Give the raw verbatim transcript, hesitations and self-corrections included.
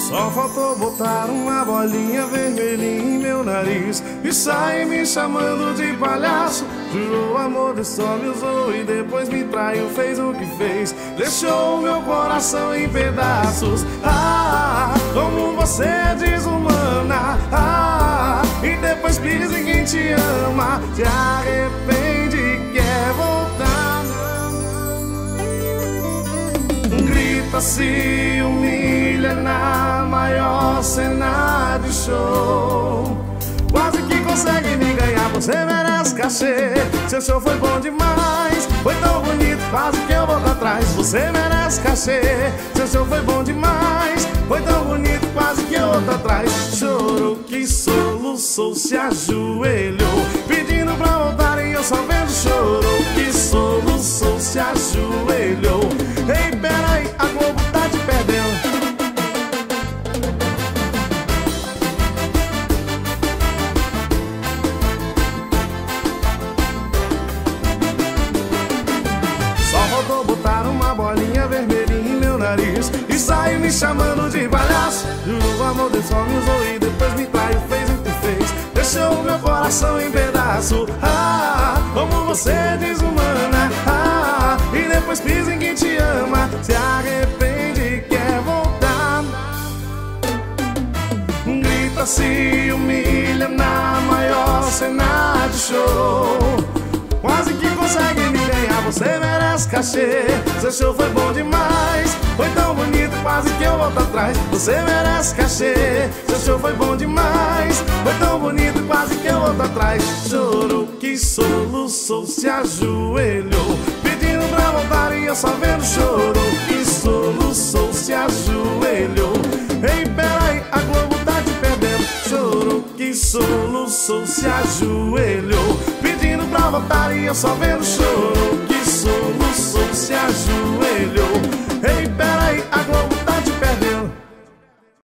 Só faltou botar uma bolinha vermelhinha em meu nariz e sair me chamando de palhaço. Jurou amor, de só me usou e depois me traiu, fez o que fez, deixou o meu coração em pedaços. Ah, como você é desumana. Ah, e depois pisa em quem te ama, se arrepende e quer voltar. Grita, se humilha na maior cena de show, quase que consegue me ganhar, você merece cachê. Seu show foi bom demais, foi tão bonito, quase que eu volto atrás. Você merece cachê. Seu show foi bom demais, foi tão bonito, quase que eu volto atrás. Chorou, que soluçou, se ajoelhou, pedindo pra voltar e eu só vendo. Chorou, que soluçou, se ajoelhou. Ei, peraí, a Globo tá te perdendo. Só faltou botar uma bolinha vermelhinha em meu nariz e sair me chamando de palhaço. Juro, o amor dele só me usou e depois me traiu, fez o que fez, deixou o meu coração em pedaço. Ah, como você é desumana. Ah, e depois pisa em quem te ama, se arrepende e quer voltar. Grita, se humilha na maior cena de show, quase que consegue me ganhar, você merece cachê. Seu show foi bom demais, foi tão bonito, quase que eu volto atrás. Você merece cachê. Seu show foi bom demais, foi tão bonito, quase que eu volto atrás. Chorou, que soluçou, se ajoelhou, pedindo pra voltar e eu só vendo. Chorou, que soluçou, se ajoelhou. Ei, peraí, a Globo tá te perdendo. Chorou, que soluçou, se ajoelhou, pedindo pra voltar e eu só vendo. Chorou.